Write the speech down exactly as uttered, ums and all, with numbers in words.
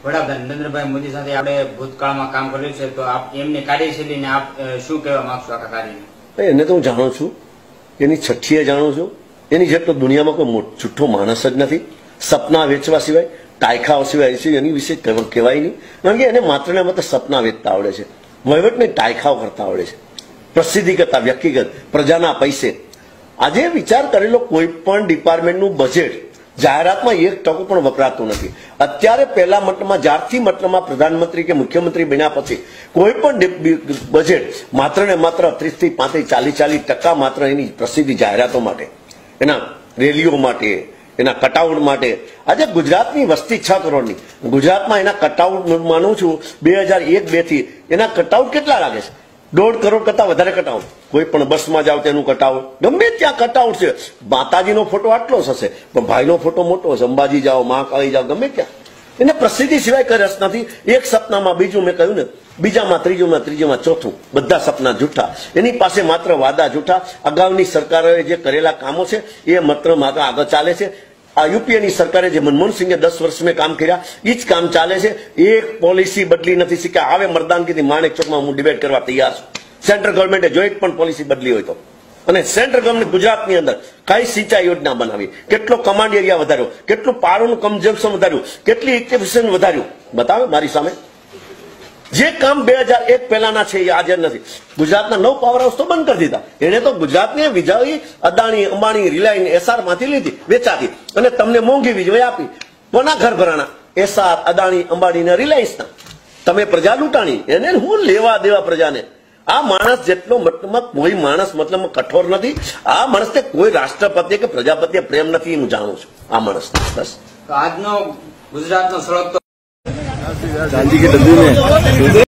વડાપ્રધાન નરેન્દ્રભાઈ મોદી સાથે આપણે ભૂતકાળમાં કામ કર્યું છે, તો આપ એમની કાર્યશૈલીને આપ શું કહેવા માંગશો આખા કાર્યને? એને તો હું જાણું છું, એની છઠ્ઠીએ જાણું છું, એની જેટલો દુનિયામાં કોઈ જુઠ્ઠો માણસ જ નથી. સપના વેચવા સિવાય, ટાયખાઓ સિવાય એની વિશે કહેવાય નહીં. કારણ કે એને માત્ર ને માત્ર સપના વેચતા આવડે છે, વહીવટને ટાયખાઓ કરતા આવડે છે, પ્રસિદ્ધિ કરતા, વ્યક્તિગત પ્રજાના પૈસે. આજે વિચાર કરેલો કોઈ પણ ડિપાર્ટમેન્ટનું બજેટ જાહેરાતમાં એક ટકો પણ વપરાતું નથી. અત્યારે પહેલા મતલબમાં જ્યારથી મતલબમાં પ્રધાનમંત્રી કે મુખ્યમંત્રી બન્યા પછી કોઈ પણ બજેટ માત્ર ને માત્ર ત્રીસ થી પાંત્રીસ ચાલીસ ચાલીસ ટકા માત્ર એની પ્રસિદ્ધિ જાહેરાતો માટે, એના રેલીઓ માટે, એના કટઆઉટ માટે. આજે ગુજરાતની વસ્તી છ કરોડની, ગુજરાતમાં એના કટઆઉટ માનું છું બે હજાર એક બે થી એના કટઆઉટ કેટલા લાગે છે? દોઢ કરોડ કરતા વધારે કટઆઉટ. કોઈ પણ બસમાં જાવ તેનું કટઆઉટ, ગમે ત્યાં કટઆઉટ છે. માતાજીનો ફોટો આટલો જ હશે, પણ ભાઈનો ફોટો મોટો હશે. અંબાજી જાઓ, મહાકાળી જાઓ, ગમે ત્યાં એને પ્રસિદ્ધિ સિવાય કઈ રસ નથી. એક સપનામાં બીજું, મેં કહ્યું ને, બીજામાં ત્રીજુંમાં ત્રીજુંમાં ચોથું, બધા સપના જૂઠા. એની પાસે માત્ર વાદા જૂઠા. અગાઉની સરકારોએ જે કરેલા કામો છે એ માત્ર માત્ર આગળ ચાલે છે. આ યુપીએની સરકારે જે મનમોહન સિંહે દસ વર્ષ મેં કામ કર્યા એ જ કામ ચાલે છે. એક પોલિસી બદલી નથી શીખ્યા. આવે મરદાનગીથી માણેક ચોકમાં હું ડિબેટ કરવા તૈયાર છું. સેન્ટ્રલ ગવર્મેન્ટે જો એક પણ પોલિસી બદલી હોય તો, અને સેન્ટ્રલ ગવર્મેન્ટ ગુજરાતની અંદર કઈ સિંચાઈ યોજના બનાવી, કેટલો કમાન્ડ એરિયા વધાર્યો, કેટલું પાણીનું કન્ઝમ્પશન વધાર્યું, કેટલી ઇલેક્ટ્રિફિકેશન વધાર્યું, બતાવે મારી સામે. જે કામ બે હજાર એક પહેલાના છે એ આજે નથી. ગુજરાતના નવ પાવર હાઉસ તો બંધ કરી દીધા. એને તો ગુજરાતને વીજળી અદાણી, અંબાણી, રિલાયન્સ, એસઆર માંથી લીધી, વેચાતી, અને તમને મોંઘી વીજળી આપી. કોના ઘર ભરાણા? એસઆર, અદાણી, અંબાણી ને રિલાયન્સના. તમે પ્રજા લૂંટાણી. એને હું લેવા દેવા પ્રજાને? આ માણસ જેટલો મતલબમાં કોઈ માણસ મતલબ કઠોર નથી. આ માણસને કોઈ રાષ્ટ્રપતિ કે પ્રજાપતિએ પ્રેમ નથી, હું જાણું છું આ માણસ. બસ આજનો ગુજરાતનો સળગતો गांधी की डब्बी में